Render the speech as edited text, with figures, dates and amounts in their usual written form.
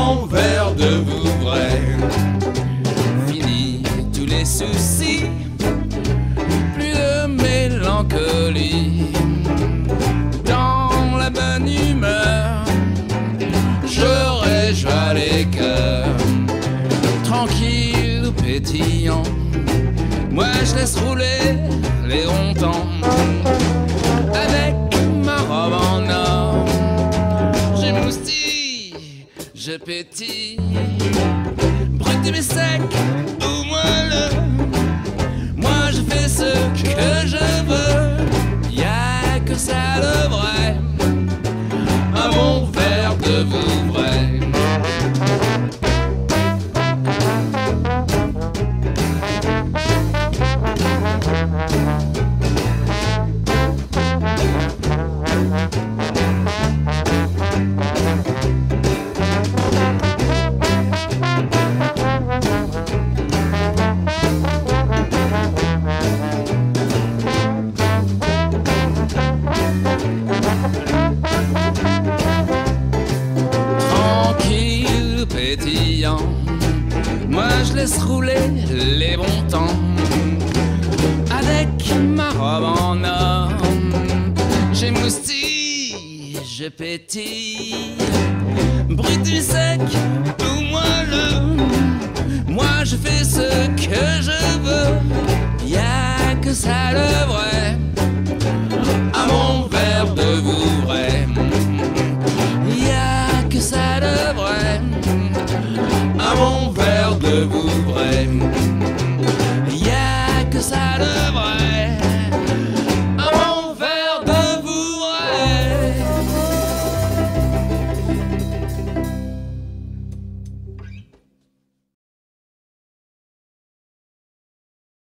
mon verre de Vouvray. Fini tous les soucis, plus de mélancolie. Dans la bonne humeur, je réjouis les cœurs. Tranquille ou pétillant, moi je laisse rouler les bons temps. Avec ma robe en or, j'émoustille, je pétille. Brut mais sec ou moelleux, moi je fais ce que je veux. Y'a que ça de vrai, un bon verre de Vouvray. Pétillant, moi je laisse rouler les bons temps. Avec ma robe en or, j'émoustille, je pétille. Brut du sec ou moelleux, moi je fais ce que je veux. Y'a que ça de vrai, à mon verre de Vouvray. Y'a que ça de vrai, à mon verre de Vouvray.